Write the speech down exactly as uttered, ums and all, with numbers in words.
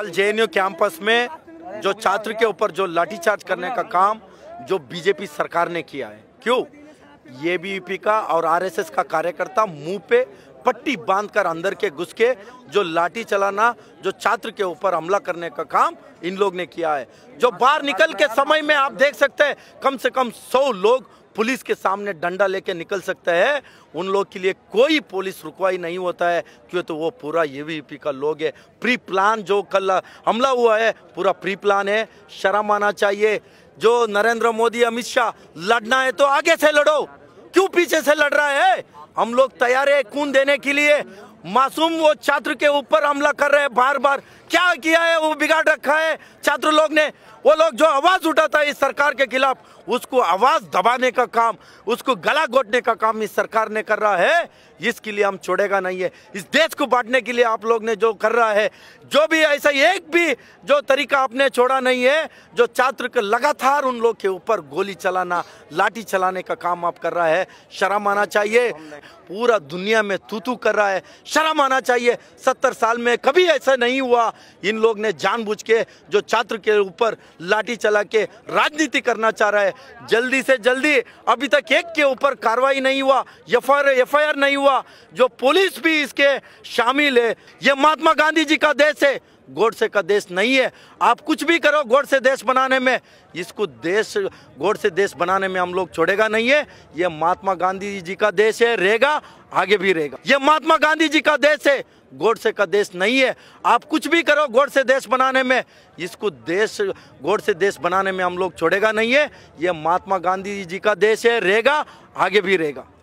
कल जे N you campus में जो छात्र के ऊपर जो लाठीचार्ज करने का काम जो बीजेपी सरकार ने किया है, क्यों? ये बी वी पी का और आर एस एस का कार्यकर्ता मुंह पे पट्टी बांधकर अंदर के घुस के जो लाठी चलाना, जो छात्र के ऊपर हमला करने का काम इन लोग ने किया है। जो बाहर निकल के समय में आप देख सकते हैं कम से कम सौ लोग पुलिस के सामने डंडा लेके निकल सकते हैं, उन लोग के लिए कोई पुलिस रुकवाई नहीं होता है, क्यों? तो वो पूरा ये बी वी पी का लोग है। प्री प्लान जो कल हमला हुआ है पूरा प्री प्लान है, शर्म आना चाहिए। जो नरेंद्र मोदी अमित शाह लड़ना है तो आगे से लड़ो, क्यों पीछे से लड़ रहा है? हम लोग तैयार है खून देने के लिए। मासूम वो छात्र के ऊपर हमला कर रहे हैं बार बार, क्या किया है? वो बिगाड़ रखा है छात्र लोग ने। वो लोग जो आवाज उठाता है इस सरकार के खिलाफ, उसको आवाज दबाने का काम, उसको गला घोटने का काम इस सरकार ने कर रहा है। इसके लिए हम छोड़ेगा नहीं है। इस देश को बांटने के लिए आप लोग ने जो कर रहा है, जो भी ऐसा एक भी जो तरीका आपने छोड़ा नहीं है। जो छात्र के लगातार उन लोग के ऊपर गोली चलाना, लाठी चलाने का काम आप कर रहा है, शर्म आना चाहिए। पूरा दुनिया में तू तू कर रहा है, शर्म आना चाहिए। सत्तर साल में कभी ऐसा नहीं हुआ। इन लोग ने जानबूझ के जो छात्र के ऊपर लाठी चला के राजनीति करना चाह रहा है। जल्दी से जल्दी, अभी तक एक के ऊपर कार्रवाई नहीं हुआ, एफ आई आर नहीं हुआ, जो पुलिस भी इसके शामिल है। ये महात्मा गांधी जी का देश है, गोडसे का देश नहीं है। आप कुछ भी करो गोडसे देश बनाने में, इसको देश गोडसे देश बनाने में हम लोग छोड़ेगा नहीं है। ये महात्मा गांधी जी का देश है, रहेगा, आगे भी रहेगा। ये महात्मा गांधी जी का देश है, गोडसे का देश नहीं है। आप कुछ भी करो गोडसे देश बनाने में, इसको देश गोडसे देश बनाने में हम लोग छोड़ेगा नहीं है। ये महात्मा गांधी जी का देश है, रहेगा, आगे भी रहेगा।